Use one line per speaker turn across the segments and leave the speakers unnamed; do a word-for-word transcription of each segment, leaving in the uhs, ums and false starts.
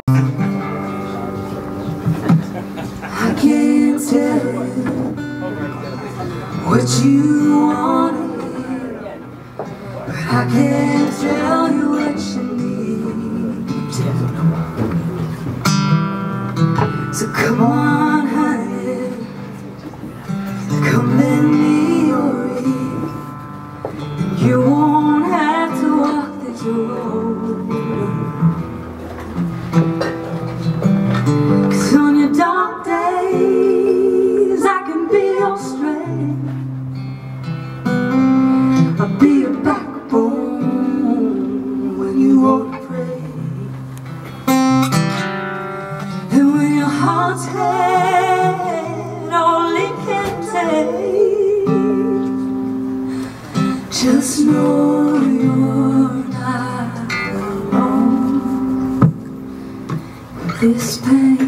I can't tell you what you wanted, but I can't tell you what you need. So come on, honey, come lend me your ear. You won't have to walk this road, 'cause on your dark days I can be your strength. I'll be your backbone when you won't pray. And when your heart's had all it can take, just know you're not alone with this pain.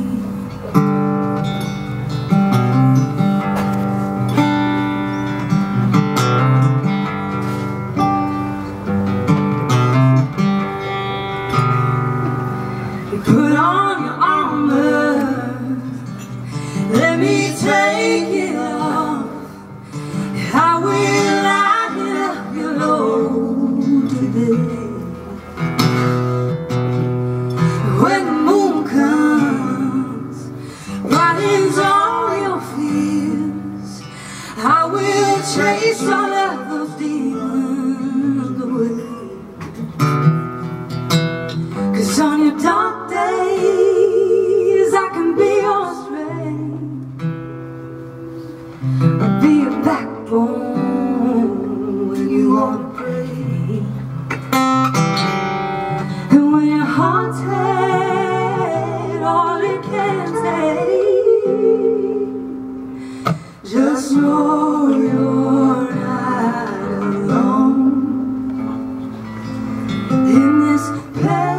Put on your armor, let me take it off. I will lighten up your load today. When the moon comes, brightens all your fears, I will chase all of those demons away. 'Cause on your dark days I can be your strength. I'll be your backbone when you wanna pray. And when your heart's had all it can take, just know you're not alone in this pain.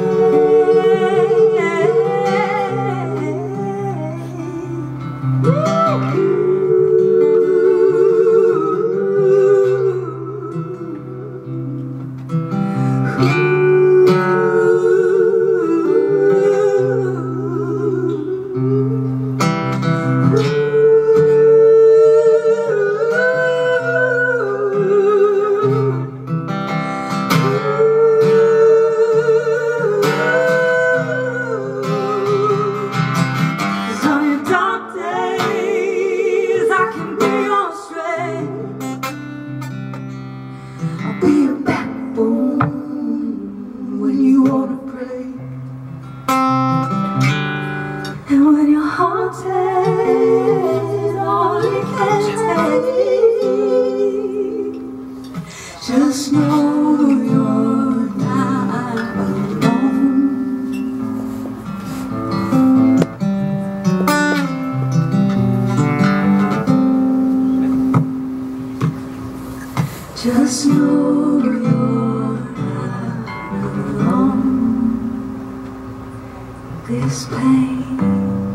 I'll be your backbone when you wanna pray. And when your heart's had all it can take, just know you're not alone. Just know you're not alone. This pain.